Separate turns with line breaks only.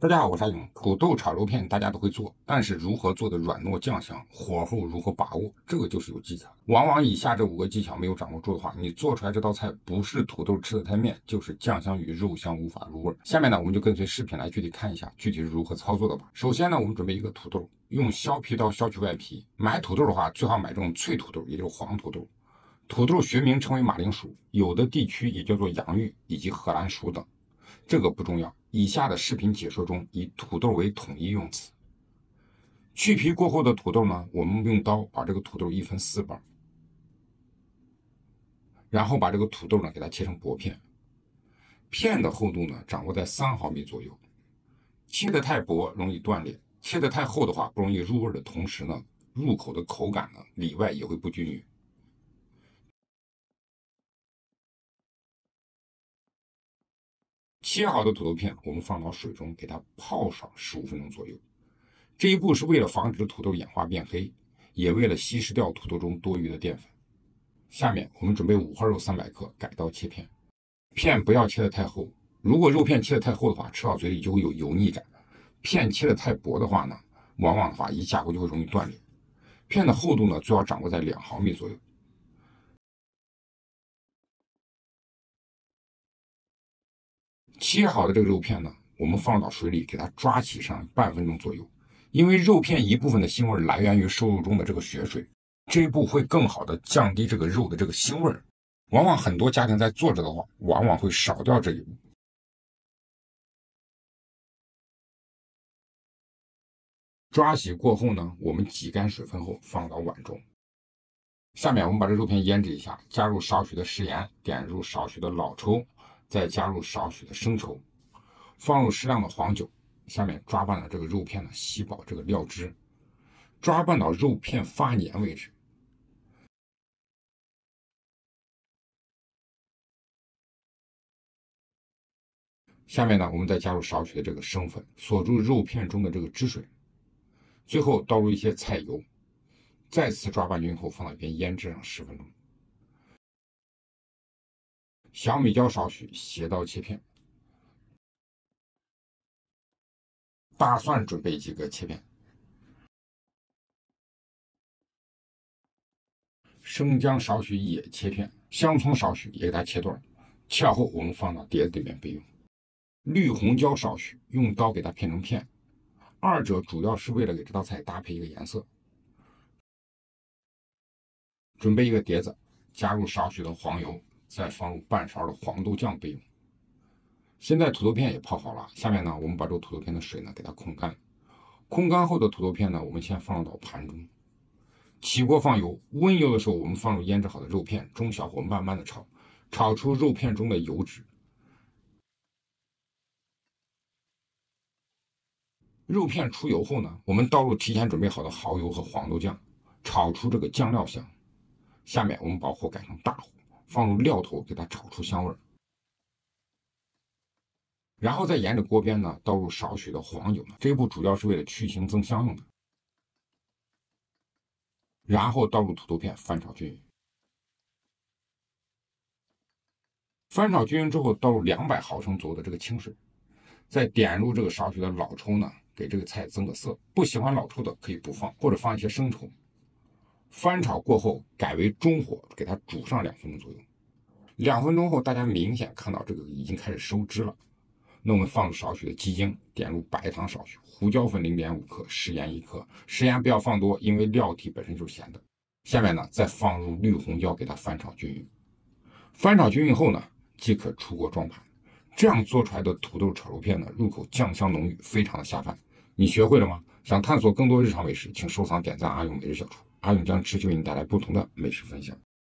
大家好，我是阿勇。土豆炒肉片大家都会做，但是如何做的软糯酱香，火候如何把握，这个就是有技巧。往往以下这5个技巧没有掌握住的话，你做出来这道菜不是土豆吃的太面，就是酱香与肉香无法入味。下面呢，我们就跟随视频来具体看一下具体是如何操作的吧。首先呢，我们准备一个土豆，用削皮刀削去外皮。买土豆的话，最好买这种脆土豆，也就是黄土豆。土豆学名称为马铃薯，有的地区也叫做洋芋以及荷兰薯等。这个不重要，以下的视频解说中以土豆为统一用词。去皮过后的土豆呢，我们用刀把这个土豆一分4瓣，然后把这个土豆呢给它切成薄片，片的厚度呢掌握在3毫米左右。切得太薄容易断裂，切得太厚的话不容易入味的同时呢，入口的口感呢里外也会不均匀。切好的土豆片，我们放到水中，给它泡上15分钟左右。这一步是为了防止土豆眼花变黑，也为了稀释掉土豆中多余的淀粉。下面我们准备五花肉300克，改刀切片，片不要切得太厚。如果肉片切得太厚的话，吃到嘴里就会有油腻感；片切得太薄的话呢，往往的话一下锅就会容易断裂。片的厚度呢，最好掌握在2毫米左右。切好的这个肉片呢，我们放到水里给它抓起上半分钟左右，因为肉片一部分的腥味来源于瘦肉中的这个血水，这一步会更好的降低这个肉的这个腥味。往往很多家庭在做着的话，往往会少掉这一步。抓洗过后呢，我们挤干水分后放到碗中。下面我们把这肉片腌制一下，加入少许的食盐，点入少许的老抽，再加入少许的生抽，放入适量的黄酒。下面抓拌了这个肉片呢，吸饱这个料汁，抓拌到肉片发黏为止。下面呢，我们再加入少许的这个生粉，锁住肉片中的这个汁水。最后倒入一些菜油，再次抓拌均匀后放到一边腌制上10分钟。小米椒少许，斜刀切片。大蒜准备几个切片。生姜少许也切片，香葱少许也给它切段，切好后我们放到碟子里面备用。绿红椒少许，用刀给它片成片，二者主要是为了给这道菜搭配一个颜色。准备一个碟子，加入少许的黄油，再放入半勺的黄豆酱备用。现在土豆片也泡好了，下面呢，我们把这个土豆片的水呢给它控干。控干后的土豆片呢，我们先放到盘中。起锅放油，温油的时候，我们放入腌制好的肉片，中小火慢慢的炒，炒出肉片中的油脂。肉片出油后呢，我们倒入提前准备好的蚝油和黄豆酱，炒出这个酱料香。下面我们把火改成大火，放入料头，给它炒出香味。然后再沿着锅边呢，倒入少许的黄油，这一步主要是为了去腥增香用的。然后倒入土豆片，翻炒均匀。翻炒均匀之后，倒入200毫升左右的这个清水，再点入这个少许的老抽呢，给这个菜增个色。不喜欢老抽的可以不放，或者放一些生抽。翻炒过后，改为中火，给它煮上2分钟左右。2分钟后，大家明显看到这个已经开始收汁了。那我们放入少许的鸡精，点入白糖少许，胡椒粉0.5克，食盐1克。食盐不要放多，因为料体本身就是咸的。下面呢，再放入绿红椒，给它翻炒均匀。翻炒均匀后呢，即可出锅装盘。这样做出来的土豆炒肉片呢，入口酱香浓郁，非常的下饭。你学会了吗？想探索更多日常美食，请收藏点赞阿勇每日小厨。阿勇将持续为你带来不同的美食分享。